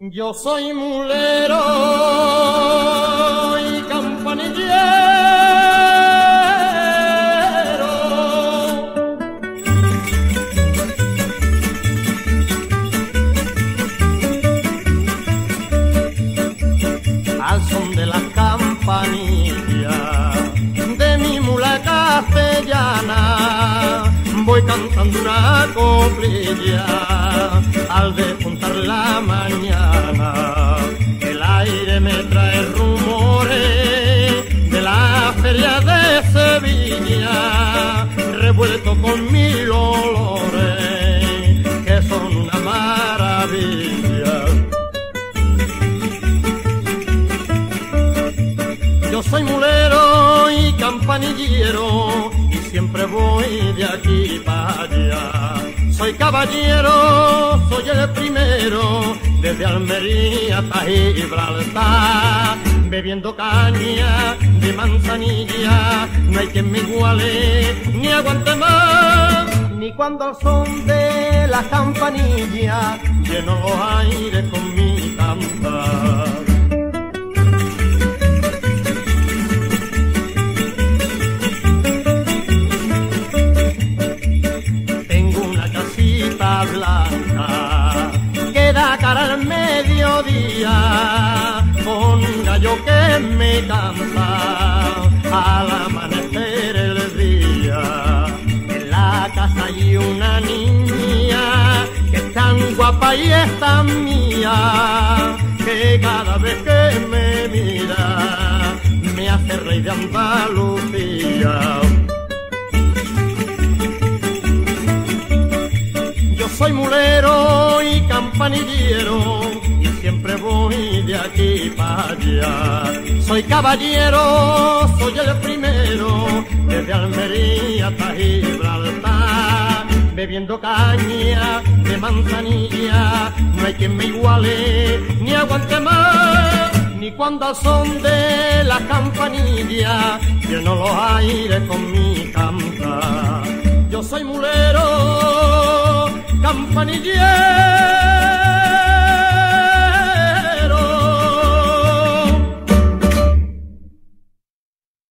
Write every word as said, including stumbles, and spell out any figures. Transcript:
Yo soy mulero y campanillero, al son de las campanillas de mi mula castellana, voy cantando una coplilla al despuntar la mañana. El aire me trae rumores de la feria de Sevilla, revuelto con mil olores que son una maravilla. Yo soy mulero y campanillero y siempre voy de aquí para allá. Soy caballero, soy el primero, desde Almería hasta Gibraltar, bebiendo caña de manzanilla, no hay quien me iguale ni aguante más, ni cuando al son de la campanilla lleno los aires con mi cantar. Blanca que da cara al mediodía, con un gallo que me canta al amanecer el día. En la casa hay una niña que es tan guapa y es tan mía, que cada vez que me mira me hace rey de Andalucía. Soy mulero y campanillero y siempre voy de aquí para allá. Soy caballero, soy el primero, desde Almería hasta Gibraltar, bebiendo caña de manzanilla, no hay quien me iguale ni aguante más, ni cuando al son de la campanilla lleno los aires con mi cantar. Yo soy mulero, campanillero.